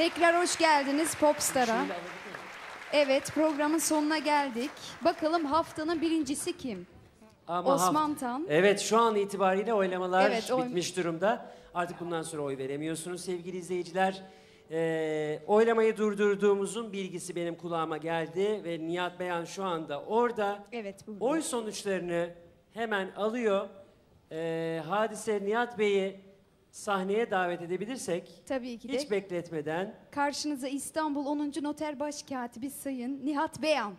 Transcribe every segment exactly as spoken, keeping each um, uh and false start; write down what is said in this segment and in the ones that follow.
Tekrar hoş geldiniz Popstar'a. Evet, programın sonuna geldik. Bakalım haftanın birincisi kim? Ama Osman Tan. Evet, şu an itibariyle oylamalar Evet, oy... bitmiş durumda. Artık bundan sonra oy veremiyorsunuz sevgili izleyiciler. Ee, oylamayı durdurduğumuzun bilgisi benim kulağıma geldi ve Nihat Beyan şu anda orada. Evet, burada. Oy sonuçlarını hemen alıyor. Ee, Hadise Nihat Bey'i sahneye davet edebilirsek. Tabii ki de. Hiç bekletmeden. Karşınıza İstanbul onuncu Noter Başkatibi Sayın Nihat Beyan.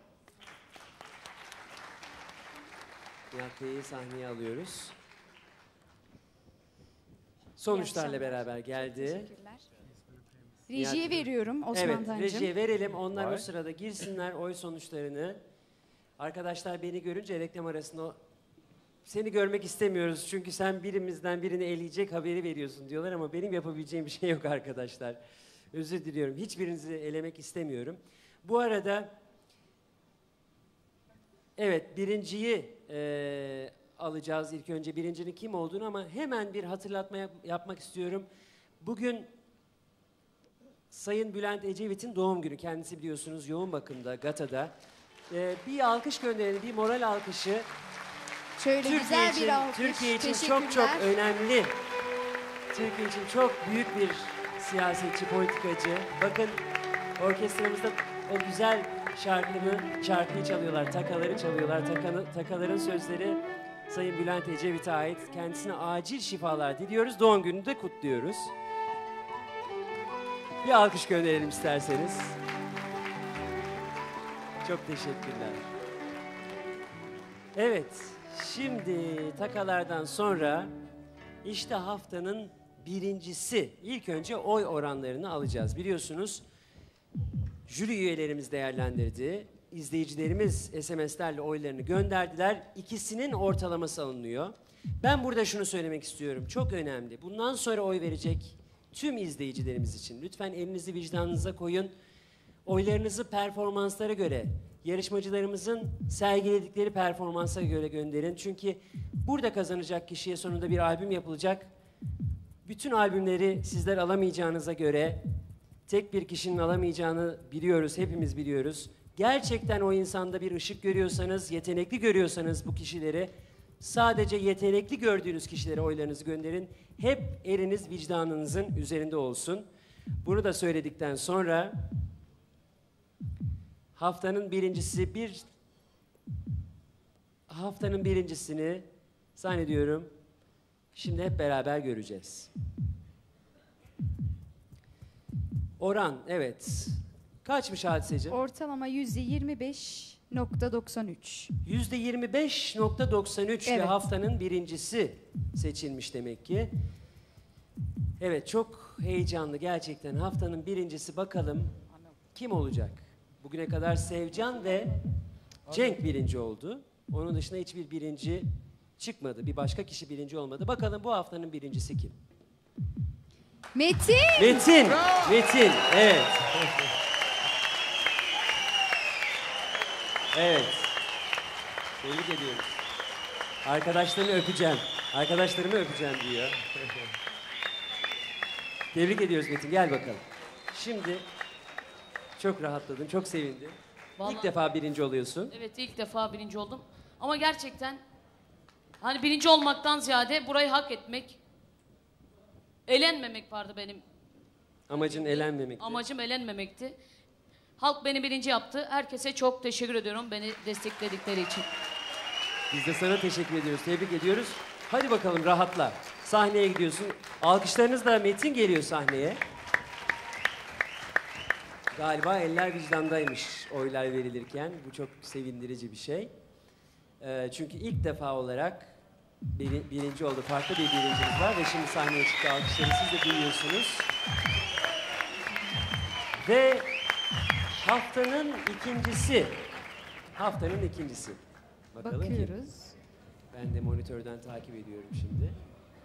Nihat Bey'i sahneye alıyoruz. Sonuçlarla beraber geldi. Teşekkürler. Rejiye veriyorum Osman Evet, Tancığım. rejiye verelim. Onlar Var. o sırada girsinler oy sonuçlarını. Arkadaşlar beni görünce reklam arasında seni görmek istemiyoruz çünkü sen birimizden birini eleyecek haberi veriyorsun diyorlar ama benim yapabileceğim bir şey yok arkadaşlar. Özür diliyorum. Hiçbirinizi elemek istemiyorum. Bu arada evet birinciyi e, alacağız ilk önce. Birincinin kim olduğunu ama hemen bir hatırlatma yap yapmak istiyorum. Bugün Sayın Bülent Ecevit'in doğum günü. Kendisi biliyorsunuz yoğun bakımda, Gata'da. Ee, bir alkış gönderelim, bir moral alkışı. Şöyle Türkiye güzel için, bir alkış. Türkiye için çok çok önemli. Türkiye için çok büyük bir siyasetçi, politikacı. Bakın orkestramızda o güzel şarkını, şarkıyı çalıyorlar, takaları çalıyorlar. Takanı, takaların sözleri Sayın Bülent Ecevit'e ait. Kendisine acil şifalar diliyoruz. Doğum gününü de kutluyoruz. Bir alkış gönderelim isterseniz. Çok teşekkürler. Evet, şimdi takalardan sonra işte haftanın birincisi. İlk önce oy oranlarını alacağız. Biliyorsunuz jüri üyelerimiz değerlendirdi. İzleyicilerimiz S M S'lerle oylarını gönderdiler. İkisinin ortalaması alınıyor. Ben burada şunu söylemek istiyorum. Çok önemli. Bundan sonra oy verecek tüm izleyicilerimiz için lütfen elinizi vicdanınıza koyun. Oylarınızı performanslara göre, yarışmacılarımızın sergiledikleri performansa göre gönderin. Çünkü burada kazanacak kişiye sonunda bir albüm yapılacak. Bütün albümleri sizler alamayacağınıza göre tek bir kişinin alamayacağını biliyoruz, hepimiz biliyoruz. Gerçekten o insanda bir ışık görüyorsanız, yetenekli görüyorsanız bu kişileri, sadece yetenekli gördüğünüz kişilere oylarınızı gönderin. Hep eliniz vicdanınızın üzerinde olsun. Bunu da söyledikten sonra haftanın birincisi bir haftanın birincisini zannediyorum şimdi hep beraber göreceğiz. Oran evet. Kaçmış Hadiseciğim? Ortalama yüzde yirmi beş nokta doksan üç. yüzde yirmi beş nokta doksan üç evet. Ve haftanın birincisi seçilmiş demek ki. Evet, çok heyecanlı gerçekten. Haftanın birincisi bakalım kim olacak? Bugüne kadar Sevcan ve Cenk birinci oldu. Onun dışında hiçbir birinci çıkmadı. Bir başka kişi birinci olmadı. Bakalım bu haftanın birincisi kim? Metin! Metin! Metin, evet. Evet. Tebrik ediyoruz. Arkadaşlarını öpeceğim. Arkadaşlarımı öpeceğim diyor. Tebrik ediyoruz Metin. Gel bakalım. Şimdi çok rahatladın, çok sevindin. Vallahi, İlk defa birinci oluyorsun. Evet, ilk defa birinci oldum. Ama gerçekten hani birinci olmaktan ziyade burayı hak etmek, elenmemek vardı benim. Amacın elenmemekti. Amacım elenmemekti. Halk beni birinci yaptı. Herkese çok teşekkür ediyorum beni destekledikleri için. Biz de sana teşekkür ediyoruz, tebrik ediyoruz. Hadi bakalım rahatla. Sahneye gidiyorsun. Alkışlarınızla Metin geliyor sahneye. Galiba eller vicdandaymış oylar verilirken. Bu çok sevindirici bir şey. Ee, çünkü ilk defa olarak bir, birinci oldu. Farklı bir birincimiz var ve şimdi sahneye çıktı. Alkışları siz de duyuyorsunuz. Ve haftanın ikincisi. Haftanın ikincisi. Bakalım bakıyoruz. Ki. Ben de monitörden takip ediyorum şimdi.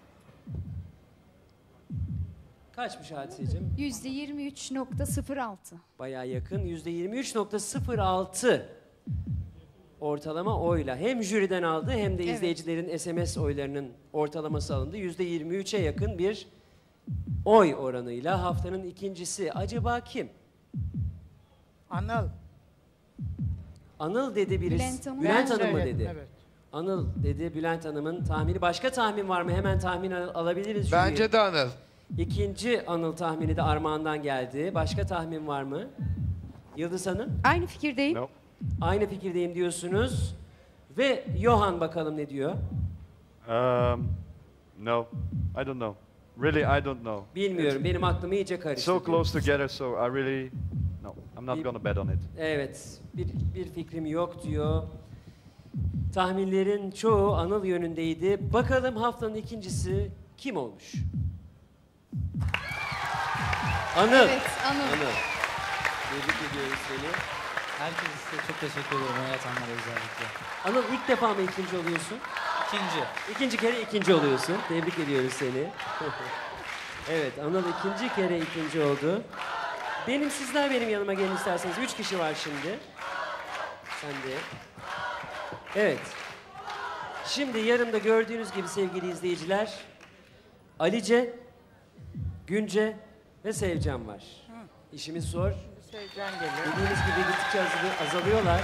Kaçmış Hadiseciğim? yüzde yirmi üç nokta sıfır altı. Bayağı yakın. yüzde yirmi üç nokta sıfır altı ortalama oyla. Hem jüriden aldı hem de evet. izleyicilerin S M S oylarının ortalaması alındı. yüzde yirmi üçe yakın bir oy oranıyla haftanın ikincisi. Acaba kim? Anıl. Anıl dedi birisi. Bülent Hanım. Bülent Ben Hanım mı söyledim, dedi? evet. Anıl dedi Bülent Hanım'ın tahmini. Başka tahmin var mı? Hemen tahmin al- alabiliriz. jüriye. Bence de Anıl. İkinci Anıl tahmini de Armağan'dan geldi. Başka tahmin var mı? Yıldız Hanım? Aynı fikirdeyim. No. Aynı fikirdeyim diyorsunuz. Ve Johan bakalım ne diyor? Um, no, I don't know. Really, I don't know. Bilmiyorum. Benim aklımı iyice karıştı. So diyor. close together, so I really, no, I'm not Bir- gonna bet on it. Evet. Bir, bir fikrim yok diyor. Tahminlerin çoğu Anıl yönündeydi. Bakalım haftanın ikincisi kim olmuş? Anıl. Evet, Anıl. Anıl. Tebrik ediyoruz seni. Herkese size çok teşekkür ederim. Hayat Hanım'a özellikle. Anıl ilk defa mı ikinci oluyorsun? İkinci. İkinci kere ikinci oluyorsun. Tebrik ediyoruz seni. Evet, Anıl ikinci kere ikinci oldu. Benim sizler benim yanıma gelin isterseniz. Üç kişi var şimdi. Sen de. Evet. Şimdi yanımda gördüğünüz gibi sevgili izleyiciler, Alice, Günce ve Sevcan var. İşimiz zor. Sevcan geliyor. Dediğimiz gibi gittikçe azal- azalıyorlar.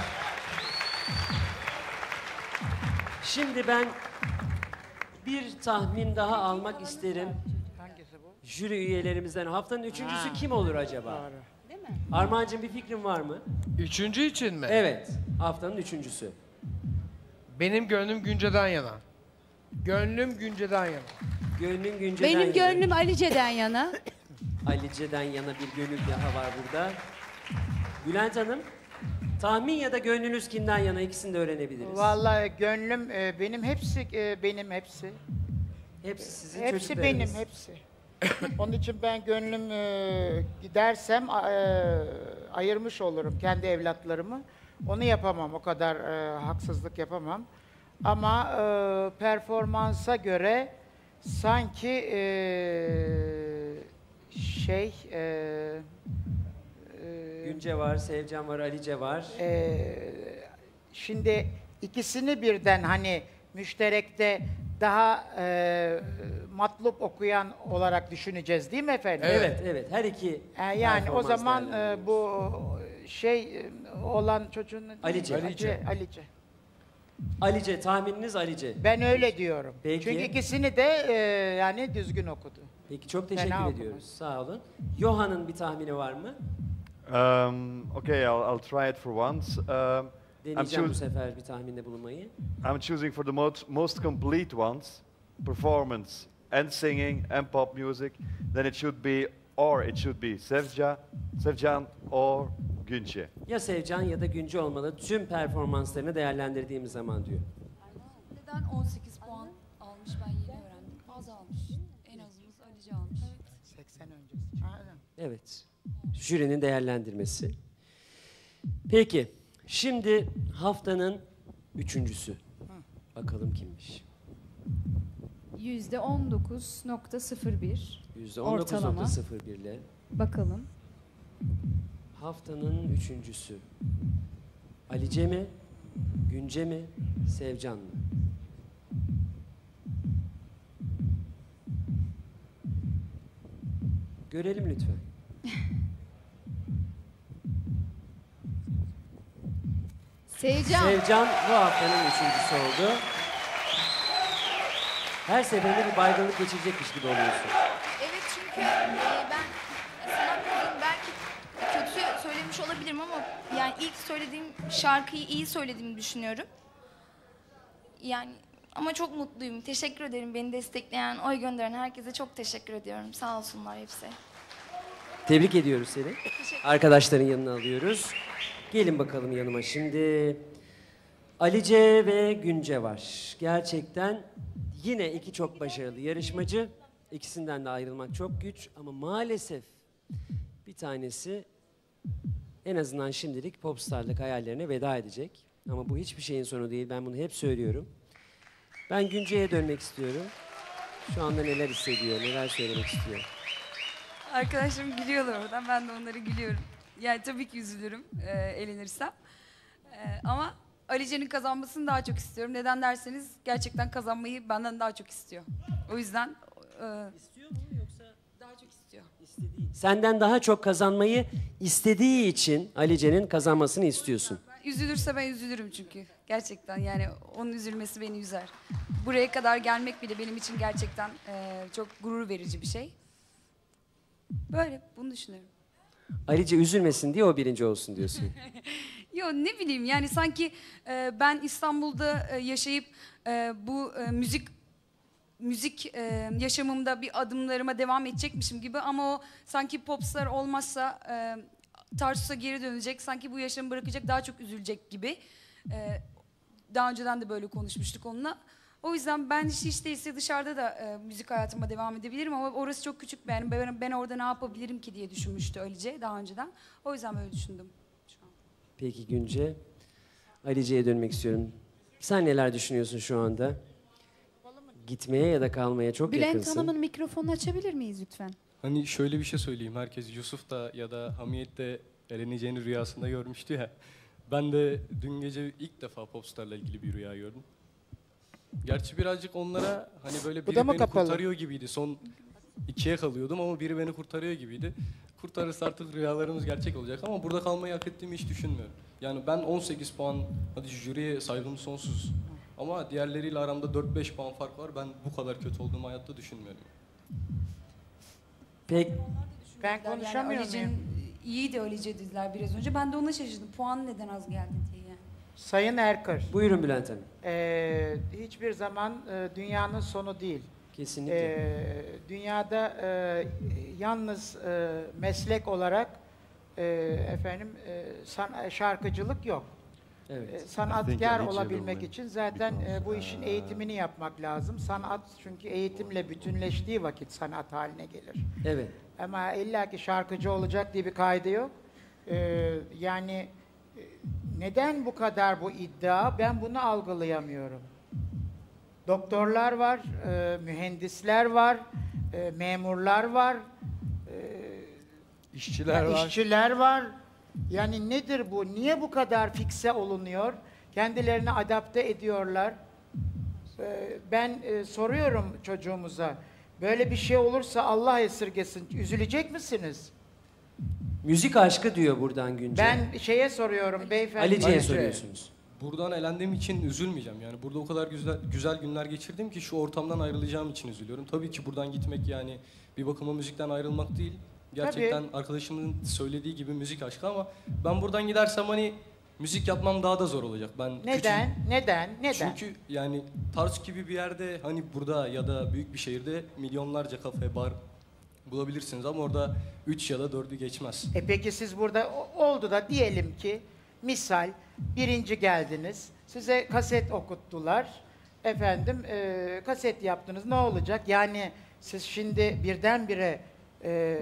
Şimdi ben bir tahmin daha almak isterim. Hangisi bu? Jüri üyelerimizden. Haftanın üçüncüsü Ha. kim olur acaba? Doğru. Armağan'cığım bir fikrin var mı? Üçüncü için mi? Evet. Haftanın üçüncüsü. Benim gönlüm Günce'den yana. Gönlüm Günce'den yana. Gönlün Günce'den Benim yana. gönlüm Alice'den yana. Alice'den yana bir gönül daha var burada. Bülent Hanım, tahmin ya da gönlünüz kimden yana, ikisini de öğrenebiliriz. Vallahi gönlüm e, benim hepsi e, benim hepsi. Hepsi sizin Hepsi çocuklarınız. benim hepsi. Onun için ben gönlüm e, gidersem a- e, ayırmış olurum kendi evlatlarımı. Onu yapamam, o kadar e, haksızlık yapamam. Ama e, performansa göre sanki e, şey e, e, Günce var, Sevcan var, Alice var. Ee, şimdi ikisini birden hani müşterekte daha e, matlup okuyan olarak düşüneceğiz değil mi efendim? Evet, evet. Her iki Ee, yani o performans zaman e, değerlendiriyoruz. bu şey e, olan çocuğun Alice. Alice. Alice. Alice, tahmininiz Alice. Ben öyle diyorum. Peki. Çünkü ikisini de e, yani düzgün okudu. Peki çok teşekkür Fena ediyoruz. okumaz. Sağ olun. Johan'ın bir tahmini var mı? Um, okay, I'll, I'll try it for once. Um, I'm, Deneyeceğim bu choos- sefer bir tahminde bulunmayı. I'm choosing for the most, most complete ones, performance and singing and pop music. Then it should be, or it should be Sevca, Sevcan or Günce. Ya Sevcan ya da Günce olmalı tüm performanslarını değerlendirdiğimiz zaman diyor. Neden on sekiz puan almış ben yeni öğrendim. Az almış. En azımız Alice almış. seksen öncesi. Aynen. Evet. Jürinin değerlendirmesi. Peki. Şimdi haftanın üçüncüsü. Bakalım kimmiş? yüzde on dokuz nokta sıfır bir. yüzde on dokuz nokta sıfır bir ile Bakalım. haftanın üçüncüsü. Alice mi? Günce mi? Sevcan mı? Görelim lütfen. Sevcan. Sevcan bu haftanın üçüncüsü oldu. Her seferinde bir baygınlık geçirecekmiş gibi oluyorsun. Evet çünkü e, ben sanat müziğini belki kötü söylemiş olabilirim ama yani ilk söylediğim şarkıyı iyi söylediğimi düşünüyorum. Yani ama çok mutluyum. Teşekkür ederim beni destekleyen, oy gönderen herkese çok teşekkür ediyorum. Sağ olsunlar hepsi. Tebrik ediyoruz seni. Arkadaşların yanına alıyoruz. Gelin bakalım yanıma şimdi. Alice ve Günce var. Gerçekten yine iki çok başarılı yarışmacı. İkisinden de ayrılmak çok güç ama maalesef bir tanesi en azından şimdilik popstarlık hayallerine veda edecek. Ama bu hiçbir şeyin sonu değil. Ben bunu hep söylüyorum. Ben Günce'ye dönmek istiyorum. Şu anda neler hissediyor, neler söylemek istiyor? Arkadaşlarım gülüyorlar oradan. Ben de onlara gülüyorum. Yani tabii ki üzülürüm e, elenirsem. E, ama Alice'nin kazanmasını daha çok istiyorum. Neden derseniz gerçekten kazanmayı benden daha çok istiyor. O yüzden... E, İstiyor mu yoksa? Daha çok istiyor. Senden daha çok kazanmayı istediği için Alice'nin kazanmasını istiyorsun. Ben üzülürse ben üzülürüm çünkü. Gerçekten yani onun üzülmesi beni üzer. Buraya kadar gelmek bile benim için gerçekten e, çok gurur verici bir şey. Böyle bunu düşünüyorum. Alice üzülmesin diye o birinci olsun diyorsun. Yo ne bileyim yani sanki e, ben İstanbul'da e, yaşayıp e, bu e, müzik müzik e, yaşamımda bir adımlarıma devam edecekmişim gibi ama o sanki popstar olmazsa e, Tarsus'a geri dönecek, sanki bu yaşamı bırakacak, daha çok üzülecek gibi. E, daha önceden de böyle konuşmuştuk onunla. O yüzden ben hiç, hiç değilse dışarıda da e, müzik hayatıma devam edebilirim ama orası çok küçük. Yani ben, ben orada ne yapabilirim ki diye düşünmüştü Alice daha önceden. O yüzden böyle düşündüm. Şu an. Peki Günce, Alice'ye dönmek istiyorum. Sen neler düşünüyorsun şu anda? Gitmeye ya da kalmaya çok Bülent yakınsın. Hanım'ın mikrofonunu açabilir miyiz lütfen? Hani şöyle bir şey söyleyeyim. Herkes Yusuf da ya da Hamiyet de eleneceğini rüyasında görmüştü ya. Ben de dün gece ilk defa Popstar'la ilgili bir rüya gördüm. Gerçi birazcık onlara hani böyle biri beni kapalı? kurtarıyor gibiydi. Son ikiye kalıyordum ama biri beni kurtarıyor gibiydi. Kurtarırsa artık rüyalarımız gerçek olacak ama burada kalmayı hak ettiğimi hiç düşünmüyorum. Yani ben on sekiz puan, hadi jüriye saygım sonsuz. Ama diğerleriyle aramda dört beş puan fark var. Ben bu kadar kötü olduğumu hayatta düşünmüyorum. Peki. Ben konuşamıyor yani Alice'nin muyum? iyiydi Alice dediler biraz önce. Ben de ona şaşırdım. Puan neden az geldi diye yani. Sayın Erkır, Buyurun Bülent Hanım. e, hiçbir zaman e, dünyanın sonu değil. Kesinlikle. E, dünyada e, yalnız e, meslek olarak e, efendim e, san- şarkıcılık yok. E, Evet. Sanatkar Alicia olabilmek will için zaten because, e, bu işin uh, eğitimini yapmak lazım. Sanat çünkü eğitimle bütünleştiği vakit sanat haline gelir. Evet. Ama illaki şarkıcı olacak diye bir kaydı yok. Ee, yani e, neden bu kadar bu iddia? Ben bunu algılayamıyorum. Doktorlar var, e, mühendisler var, e, memurlar var, İşçiler ya var. işçiler var. Yani nedir bu? Niye bu kadar fikse olunuyor? Kendilerini adapte ediyorlar. Ee, ben e, soruyorum çocuğumuza. Böyle bir şey olursa Allah esirgesin. Üzülecek misiniz? Müzik aşkı diyor buradan Günce. Ben şeye soruyorum beyefendi. Alice'ye Alice. soruyorsunuz. Buradan elendiğim için üzülmeyeceğim. Yani burada o kadar güzel güzel günler geçirdim ki şu ortamdan ayrılacağım için üzülüyorum. Tabii ki buradan gitmek yani bir bakıma müzikten ayrılmak değil. Gerçekten arkadaşımın söylediği gibi müzik aşkı ama ben buradan gidersem hani müzik yapmam daha da zor olacak. Ben Neden? küçük- Neden? Neden? Çünkü yani Tarsus gibi bir yerde hani burada ya da büyük bir şehirde milyonlarca kafe, bar bulabilirsiniz ama orada üç ya da dördü geçmez. E peki siz burada o- oldu da diyelim ki misal birinci geldiniz. Size kaset okuttular. Efendim e, kaset yaptınız. Ne olacak? Yani siz şimdi birdenbire e,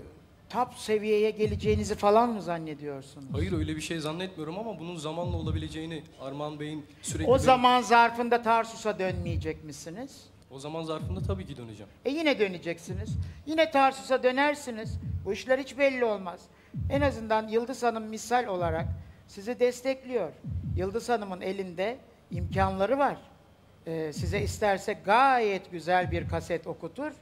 top seviyeye geleceğinizi falan mı zannediyorsunuz? Hayır öyle bir şey zannetmiyorum ama bunun zamanla olabileceğini Armağan Bey'in sürekli... O beni- zaman zarfında Tarsus'a dönmeyecek misiniz? O zaman zarfında tabii ki döneceğim. E yine döneceksiniz. Yine Tarsus'a dönersiniz. Bu işler hiç belli olmaz. En azından Yıldız Hanım misal olarak sizi destekliyor. Yıldız Hanım'ın elinde imkanları var. Ee, size isterse gayet güzel bir kaset okutur.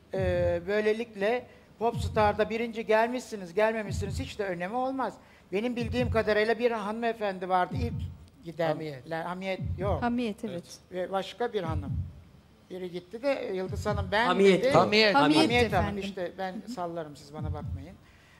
Ee, böylelikle Popstar'da birinci gelmişsiniz, gelmemişsiniz hiç de önemi olmaz. Benim bildiğim kadarıyla bir hanımefendi vardı ilk giden. Hamiyet. Hamiyet yok. Hamiyet evet. Ve başka bir hanım. Biri gitti de Yıldız Hanım ben Hamiyet. dedi. Hamiyet. Hamiyet Hamiyet Hanım efendim. işte ben sallarım siz bana bakmayın.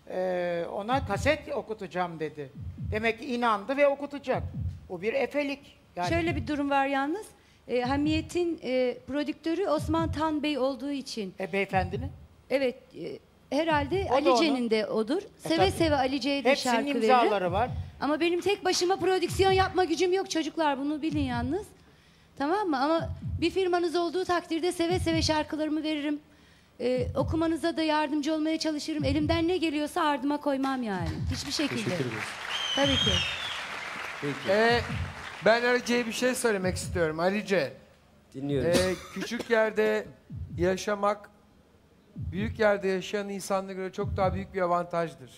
Ee, ona kaset okutacağım dedi. Demek ki inandı ve okutacak. O bir efelik. Yani Şöyle bir durum var yalnız. E, Hamiyet'in e, prodüktörü Osman Tan Bey olduğu için. e, beyefendinin Evet, e, herhalde O da Alice'nin de odur. Seve tabii. seve Alice'ye de hepsinin şarkı veririm. imzaları var. Ama benim tek başıma prodüksiyon yapma gücüm yok çocuklar. Bunu bilin yalnız. Tamam mı? Ama bir firmanız olduğu takdirde seve seve şarkılarımı veririm. E, okumanıza da yardımcı olmaya çalışırım. Elimden ne geliyorsa ardıma koymam yani. Hiçbir şekilde. Teşekkür ederim. Tabii ki. Peki. Ee, ben Alice'ye bir şey söylemek istiyorum. Alice, Dinliyorum. ee, küçük yerde yaşamak, büyük yerde yaşayan insanlara göre çok daha büyük bir avantajdır.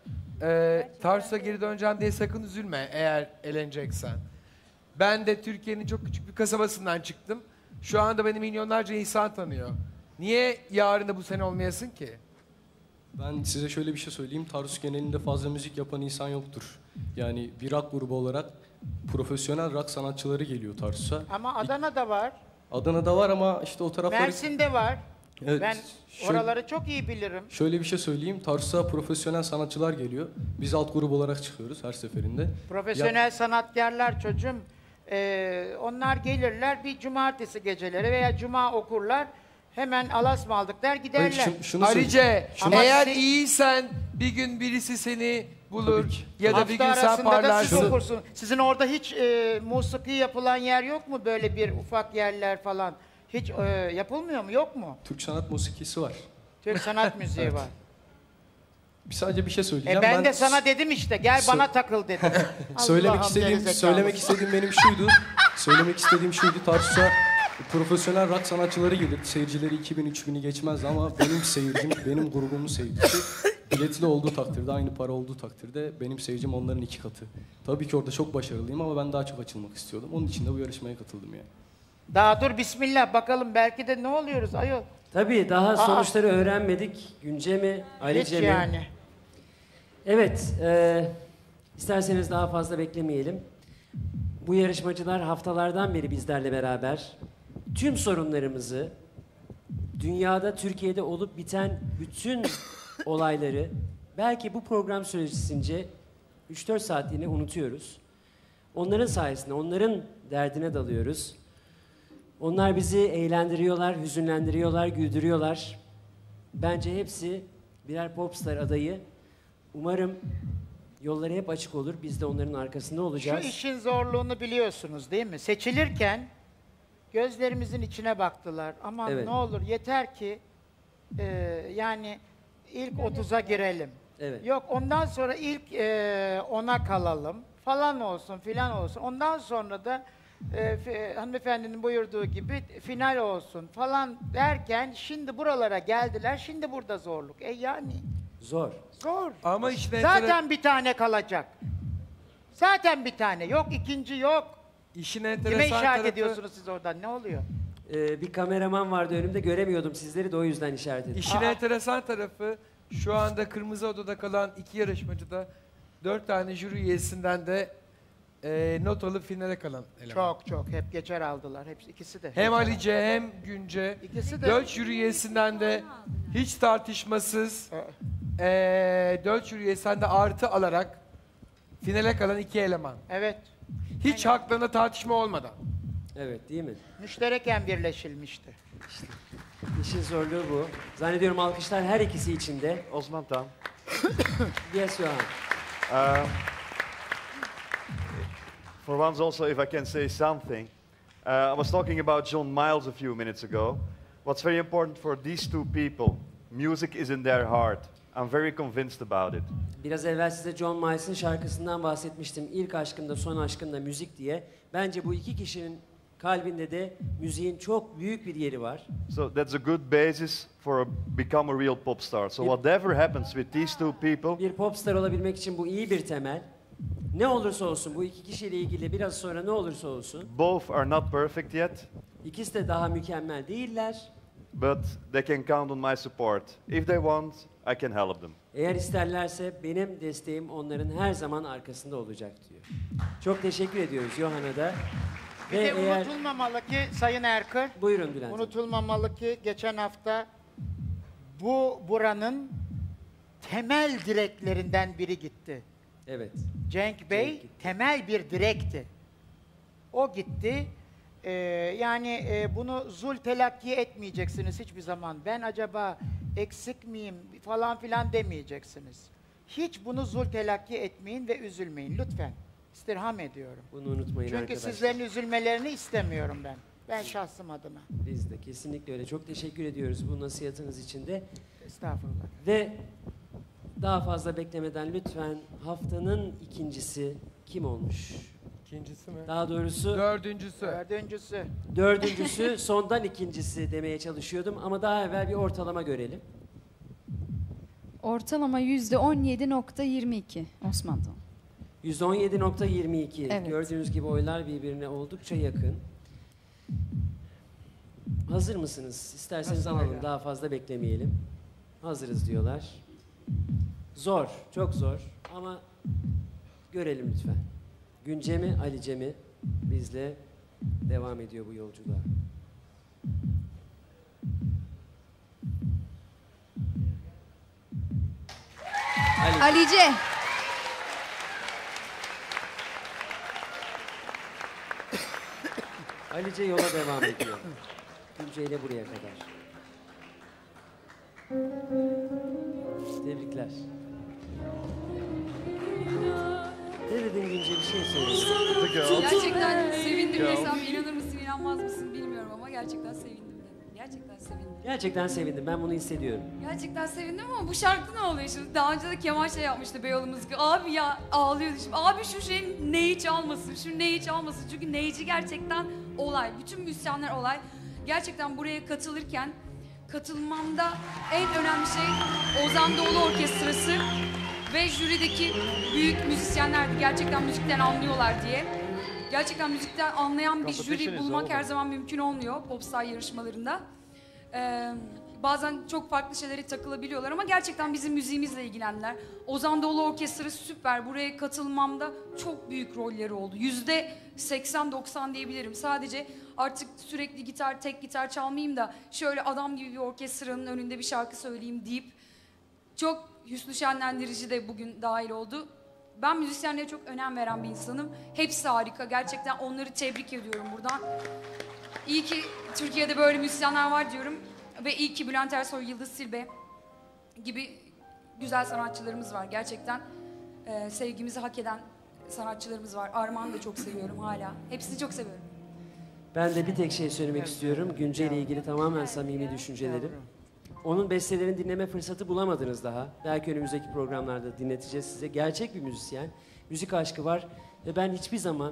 Ee, Tarsus'a geri döneceğim diye sakın üzülme eğer eleneceksen. Ben de Türkiye'nin çok küçük bir kasabasından çıktım. Şu anda beni milyonlarca insan tanıyor. Niye yarın da bu sene olmayasın ki? Ben size şöyle bir şey söyleyeyim. Tarsus genelinde fazla müzik yapan insan yoktur. Yani bir rock grubu olarak profesyonel rock sanatçıları geliyor Tarsus'a. Ama Adana'da var. Adana'da var ama işte o tarafları... Mersin'de var. Evet, Ben şöyle- oraları çok iyi bilirim. Şöyle bir şey söyleyeyim. Tarsus'a profesyonel sanatçılar geliyor. Biz alt grup olarak çıkıyoruz her seferinde. Profesyonel Ya- sanatkarlar çocuğum. Ee, onlar gelirler bir cumartesi geceleri veya cuma okurlar. Hemen alas mı aldık der giderler. Hayır, şun- şunu Halice, söyleyeyim. eğer si- iyiysen bir gün birisi seni bulur Tabii ki. ya da bir Hafta gün sen arasında da siz parlarsın. okursun. Sizin orada hiç e, musiki yapılan yer yok mu? Böyle bir ufak yerler falan. Hiç e, yapılmıyor mu? Yok mu? Türk sanat musikisi var. Türk sanat müziği var. Bir sadece bir şey E söyleyeceğim. ben, de sana dedim işte gel Sö- bana takıl dedim. Söylemek Allah'ım istediğim gerizekalı. söylemek istediğim benim şuydu. Söylemek istediğim şuydu. Tarsus'a profesyonel rock sanatçıları gelir. Seyircileri iki bin üç bini geçmez ama benim seyircim, benim grubumun seyircisi biletli olduğu takdirde, aynı para olduğu takdirde benim seyircim onların iki katı. Tabii ki orada çok başarılıyım ama ben daha çok açılmak istiyordum. Onun için de bu yarışmaya katıldım yani. Daha dur bismillah bakalım belki de ne oluyoruz ayol. Tabii daha Aa. sonuçları öğrenmedik. Günce mi, Alice Hiç mi? yani. Evet, e, isterseniz daha fazla beklemeyelim. Bu yarışmacılar haftalardan beri bizlerle beraber tüm sorunlarımızı, dünyada, Türkiye'de olup biten bütün olayları belki bu program süresince üç dört saatliğine unutuyoruz. Onların sayesinde, onların derdine dalıyoruz. Onlar bizi eğlendiriyorlar, hüzünlendiriyorlar, güldürüyorlar. Bence hepsi birer popstar adayı. Umarım yolları hep açık olur. Biz de onların arkasında olacağız. Şu işin zorluğunu biliyorsunuz değil mi? Seçilirken gözlerimizin içine baktılar. Aman Evet. ne olur yeter ki e, yani ilk otuza girelim. Evet. Yok ondan sonra ilk e, ona kalalım falan olsun filan olsun. Ondan sonra da e, f- hanımefendinin buyurduğu gibi final olsun falan derken şimdi buralara geldiler. Şimdi burada zorluk. E yani Zor. zor. Ama işte Zaten bir tane kalacak. Zaten bir tane. Yok ikinci yok. işin Kime enteresan işaret tarafı, ediyorsunuz siz oradan? Ne oluyor? Ee, bir kameraman vardı önümde, göremiyordum sizleri de o yüzden işaret ettim. işin enteresan tarafı şu anda Kırmızı Oda'da kalan iki yarışmacı da dört tane jüri üyesinden de e, not alıp finale kalan eleman. Çok çok. Hep geçer aldılar. Hepsi ikisi de. Hem Alice hem Günce. İkisi de. Dört jüri üyesinden de hiç tartışmasız e, dört jüri üyesinden de artı alarak finale kalan iki eleman. Evet. Hiç haklarında tartışma olmadan. Evet, değil mi? Müştereken birleşilmişti. İşin zorluğu bu. Zannediyorum alkışlar her ikisi için de. Osman Tan. Yes, Johan. Uh, for once also, if I can say something. Uh, I was talking about John Miles a few minutes ago. What's very important for these two people, music is in their heart. I'm very convinced about it. Biraz evvel size John Miles'ın şarkısından bahsetmiştim. İlk aşkımda, son aşkımda müzik diye. Bence bu iki kişinin kalbinde de müziğin çok büyük bir yeri var. So that's a good basis for a, become a real pop star. So whatever happens with these two people, Bir popstar olabilmek için bu iyi bir temel. Ne olursa olsun bu iki kişiyle ilgili biraz sonra ne olursa olsun both are not perfect yet, ikisi de daha mükemmel değiller. but they can count on my support. If they want, I can help them. Eğer isterlerse benim desteğim onların her zaman arkasında olacak diyor. Çok teşekkür ediyoruz Johan'a da. Bir Ve de eğer... unutulmamalı ki Sayın Erkır, Buyurun Bülent. unutulmamalı ki geçen hafta bu buranın temel direklerinden biri gitti. Evet. Cenk Bey Cenk gitti. temel bir direkti. O gitti. Ee, yani e, bunu zul telakki etmeyeceksiniz hiçbir zaman. Ben acaba eksik miyim falan filan demeyeceksiniz. Hiç bunu zul telakki etmeyin ve üzülmeyin lütfen. İstirham ediyorum. Bunu unutmayın Çünkü arkadaşlar. sizlerin üzülmelerini istemiyorum ben. Ben şahsım adına. Biz de kesinlikle öyle. Çok teşekkür ediyoruz bu nasihatınız için de. Estağfurullah. Ve daha fazla beklemeden lütfen haftanın ikincisi kim olmuş? İkincisi mi? Daha doğrusu Dördüncüsü. Dördüncüsü. dördüncüsü sondan ikincisi demeye çalışıyordum ama daha evvel bir ortalama görelim. Ortalama yüzde on yedi nokta yirmi iki Osman Tan. yüzde on yedi nokta yirmi iki. Evet. Gördüğünüz gibi oylar birbirine oldukça yakın. Hazır mısınız? İsterseniz Nasıl alalım, öyle? daha fazla beklemeyelim. Hazırız diyorlar. Zor, çok zor ama görelim lütfen. Günce mi, Alice mi bizle devam ediyor bu yolculuğa. Ali. Alice. Alice yola devam ediyor. Günce ile buraya kadar. Tebrikler. Ne dedin Günce, bir şey söyle. Gerçekten sevindim desem inanır mısın inanmaz mısın bilmiyorum ama gerçekten sevindim dedim. Gerçekten sevindim. Gerçekten sevindim, ben bunu hissediyorum. Gerçekten sevindim ama bu şarkı ne oluyor şimdi? Daha önce de Kemal şey yapmıştı Beyoğlu Müzik. Abi ya ağlıyordu şimdi. Abi şu şeyin neyi çalmasın, şu neyi çalmasın. Çünkü neyici gerçekten olay. Bütün müzisyenler olay. Gerçekten buraya katılırken katılmamda en önemli şey Ozan Doğulu Orkestrası ve jürideki büyük müzisyenlerdi. Gerçekten müzikten anlıyorlar diye. Gerçekten müzikten anlayan bir jüri bulmak her zaman mümkün olmuyor Popstar yarışmalarında. Ee, bazen çok farklı şeylere takılabiliyorlar ama gerçekten bizim müziğimizle ilgilendiler. Ozan Doğulu Orkestrası süper. Buraya katılmamda çok büyük rolleri oldu. Yüzde seksen doksan diyebilirim. Sadece artık sürekli gitar, tek gitar çalmayayım da şöyle adam gibi bir orkestranın önünde bir şarkı söyleyeyim deyip çok hüsnü şenlendirici de bugün dahil oldu. Ben müzisyenlere çok önem veren bir insanım. Hepsi harika. Gerçekten onları tebrik ediyorum buradan. İyi ki Türkiye'de böyle müzisyenler var diyorum. Ve iyi ki Bülent Ersoy, Yıldız Tilbe gibi güzel sanatçılarımız var. Gerçekten e, sevgimizi hak eden sanatçılarımız var. Armağan'ı da çok seviyorum hala. Hepsini çok seviyorum. Ben de bir tek şey söylemek istiyorum. Günce ile ilgili tamamen samimi düşüncelerim. Onun bestelerini dinleme fırsatı bulamadınız daha. Belki önümüzdeki programlarda dinleteceğiz size. Gerçek bir müzisyen. Müzik aşkı var. Ve ben hiçbir zaman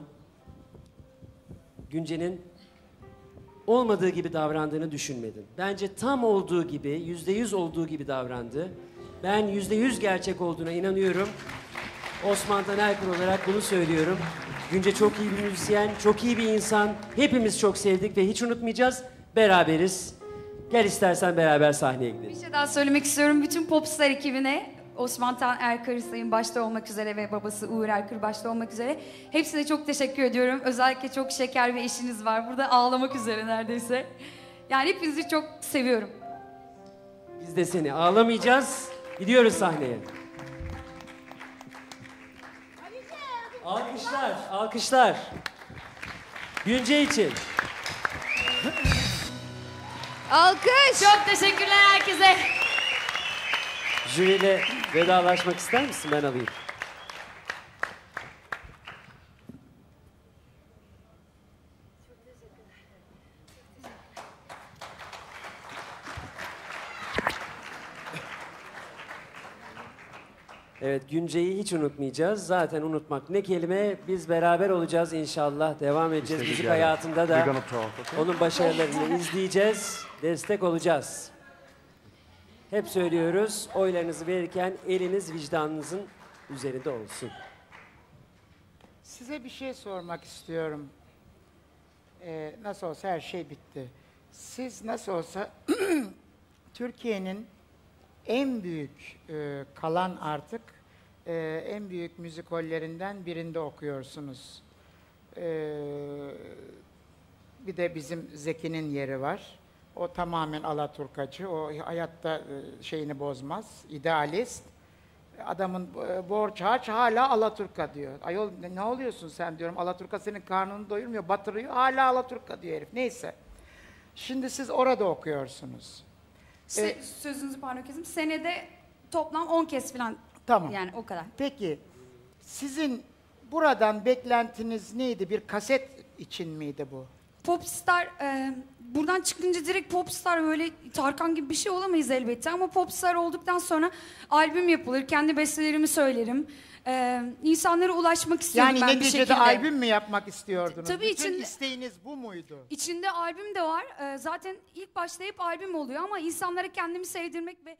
Günce'nin olmadığı gibi davrandığını düşünmedim. Bence tam olduğu gibi, yüzde yüz olduğu gibi davrandı. Ben yüzde yüz gerçek olduğuna inanıyorum. Osman Tanerkır olarak bunu söylüyorum. Günce çok iyi bir müzisyen, çok iyi bir insan. Hepimiz çok sevdik ve hiç unutmayacağız. Beraberiz. Gel istersen beraber sahneye gidelim. Bir şey daha söylemek istiyorum. Bütün Popstar ekibine, Osman Tan Erkır Sayın başta olmak üzere ve babası Uğur Erkır başta olmak üzere hepsine çok teşekkür ediyorum. Özellikle çok şeker bir eşiniz var. Burada ağlamak üzere neredeyse. Yani hepinizi çok seviyorum. Biz de seni ağlamayacağız. Gidiyoruz sahneye. Alkışlar, alkışlar. Günce için. Alkış. Çok teşekkürler herkese. Jüriyle vedalaşmak ister misin? Ben alayım. Evet, Günce'yi hiç unutmayacağız. Zaten unutmak ne kelime. Biz beraber olacağız inşallah. Devam edeceğiz. İşte Müzik güzel. hayatında We're da gonna talk, okay? onun başarılarını izleyeceğiz. Destek olacağız. Hep söylüyoruz, oylarınızı verirken eliniz vicdanınızın üzerinde olsun. Size bir şey sormak istiyorum. Ee, nasıl olsa her şey bitti. Siz nasıl olsa Türkiye'nin en büyük e, kalan artık e, en büyük müzikollerinden birinde okuyorsunuz. Ee, bir de bizim Zeki'nin yeri var. O tamamen alaturkacı. O hayatta e, şeyini bozmaz. İdealist. Adamın e, borç harç hala alaturka diyor. Ayol ne, ne oluyorsun sen diyorum. Alaturka senin karnını doyurmuyor, batırıyor. Hala alaturka diyor herif. Neyse. Şimdi siz orada okuyorsunuz. Se- Ee, sözünüzü pardon kesim. Senede toplam on kez falan. Tamam. Yani o kadar. Peki sizin buradan beklentiniz neydi? Bir kaset için miydi bu? Popstar, e, buradan çıkınca direkt popstar böyle Tarkan gibi bir şey olamayız elbette ama popstar olduktan sonra albüm yapılır, kendi bestelerimi söylerim. E, insanlara ulaşmak istiyorum Yani ben bir neticede şekilde. albüm mü yapmak istiyordunuz? Tabii Bütün içinde- isteğiniz bu muydu? İçinde albüm de var. E, zaten ilk başta hep albüm oluyor ama insanlara kendimi sevdirmek ve...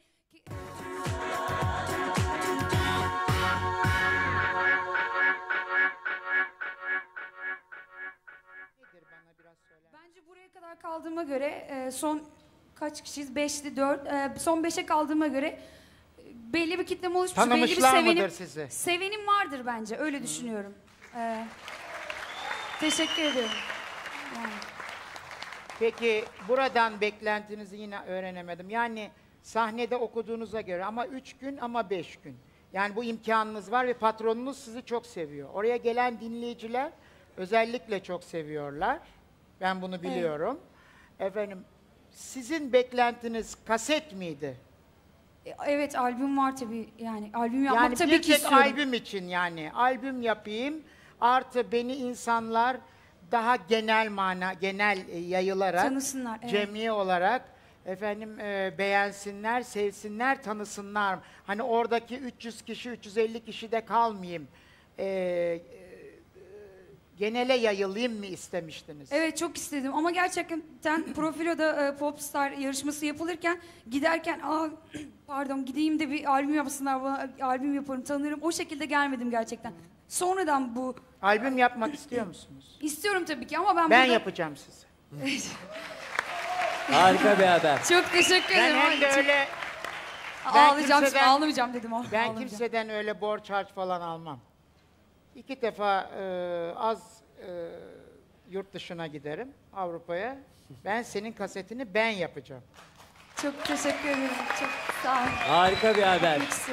Nedir bana biraz söyler? Bence buraya kadar kadar kaldığıma göre e, son kaç kişiyiz? Beşli dört. E, son beşe kaldığıma göre e, belli bir kitlem oluşmuş. Belli bir Tanımışlar sevenim, mıdır sizi? Sevenim vardır bence. Öyle düşünüyorum. E, teşekkür ediyorum. Yani. Peki buradan beklentinizi yine öğrenemedim. Yani sahnede okuduğunuza göre ama üç gün ama beş gün. Yani bu imkanınız var ve patronunuz sizi çok seviyor. Oraya gelen dinleyiciler özellikle çok seviyorlar. Ben bunu biliyorum. Efendim, sizin beklentiniz kaset miydi? E, Evet, albüm var tabii. Yani albüm yapmak Yani tabii bir ki tek istiyorum. albüm için yani. Albüm yapayım artı beni insanlar daha genel mana, genel e, yayılarak, Tanısınlar, evet. cem'i olarak efendim e, beğensinler, sevsinler, tanısınlar. Hani oradaki üç yüz kişi, üç yüz elli kişi de kalmayayım. E, e, genele yayılayım mı istemiştiniz? Evet, çok istedim ama gerçekten Profilo'da e, Popstar yarışması yapılırken giderken aa pardon gideyim de bir albüm yapsınlar bana, albüm yaparım, tanırım. O şekilde gelmedim gerçekten. Sonradan bu Albüm yapmak istiyor musunuz? istiyorum tabii ki ama ben Ben burada... yapacağım size. Harika bir haber. Çok teşekkür Ben ederim. hem de Çok- öyle ben Ağlayacağım, kimseden- ağlamayacağım dedim. ama Ben ağlamayacağım. kimseden öyle borç harç falan almam. İki defa e, az e, yurt dışına giderim, Avrupa'ya. Ben senin kasetini ben yapacağım. Çok teşekkür ederim. Çok sağ olun. Harika bir haber. Hepsi.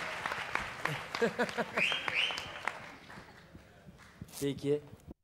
Peki.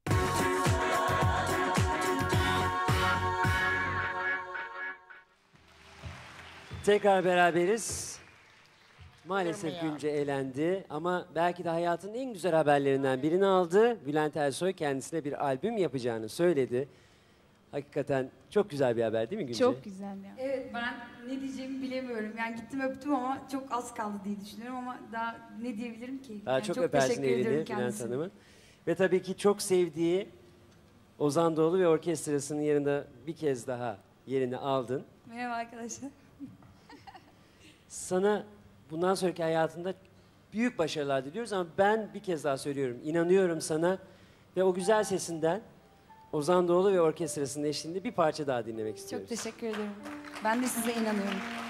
Tekrar beraberiz. Maalesef Olur mu ya? Günce elendi ama belki de hayatının en güzel haberlerinden birini aldı. Bülent Ersoy kendisine bir albüm yapacağını söyledi. Hakikaten çok güzel bir haber değil mi Günce? Çok güzel ya. Evet, ben ne diyeceğimi bilemiyorum. Yani gittim öptüm ama çok az kaldı diye düşünüyorum ama daha ne diyebilirim ki? Daha Yani çok, çok öpersin teşekkür elini ediyorum Bülent kendisine. Hanım'ın. Ve tabii ki çok sevdiği Ozan Doğulu ve orkestrasının yanında bir kez daha yerini aldın. Merhaba arkadaşlar. Sana bundan sonraki hayatında büyük başarılar diliyoruz ama ben bir kez daha söylüyorum. İnanıyorum sana ve o güzel sesinden Ozan Doğulu ve orkestrasının eşliğinde bir parça daha dinlemek istiyoruz. Çok teşekkür ederim. Ben de size inanıyorum.